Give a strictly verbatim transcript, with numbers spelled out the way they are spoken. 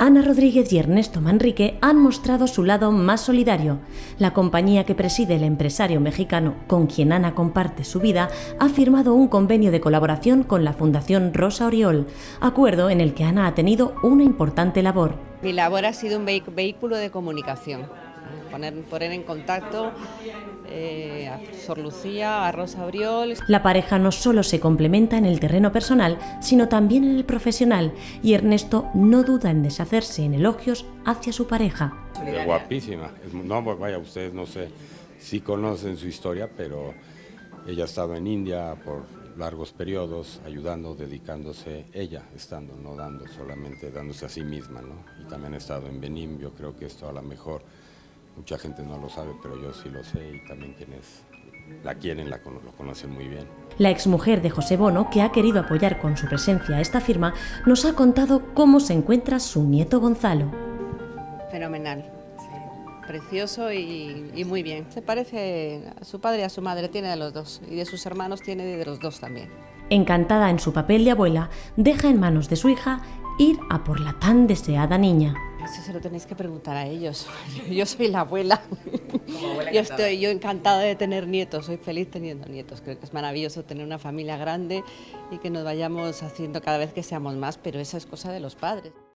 Ana Rodríguez y Ernesto Manrique han mostrado su lado más solidario. La compañía que preside el empresario mexicano, con quien Ana comparte su vida, ha firmado un convenio de colaboración con la Fundación Rosa Oriol, acuerdo en el que Ana ha tenido una importante labor. Mi labor ha sido un vehículo de comunicación, poner, poner en contacto eh, a Sor Lucía, a Rosa Oriol. La pareja no solo se complementa en el terreno personal, sino también en el profesional, y Ernesto no duda en deshacerse en elogios hacia su pareja. Es guapísima. No, pues vaya, ustedes no sé si conocen su historia, pero ella ha estado en India por largos periodos, ayudando, dedicándose, ella estando, no dando, solamente dándose a sí misma, ¿no? Y también ha estado en Benín. Yo creo que esto a lo mejor mucha gente no lo sabe, pero yo sí lo sé, y también quienes la quieren la, lo conocen muy bien. La exmujer de José Bono, que ha querido apoyar con su presencia a esta firma, nos ha contado cómo se encuentra su nieto Gonzalo. Fenomenal, sí, precioso y, y muy bien. Se parece a su padre y a su madre, tiene de los dos, y de sus hermanos tiene de los dos también. Encantada en su papel de abuela, deja en manos de su hija ir a por la tan deseada niña. Eso se lo tenéis que preguntar a ellos. Yo soy la abuela. Yo estoy yo encantada de tener nietos, soy feliz teniendo nietos. Creo que es maravilloso tener una familia grande y que nos vayamos haciendo cada vez que seamos más, pero esa es cosa de los padres.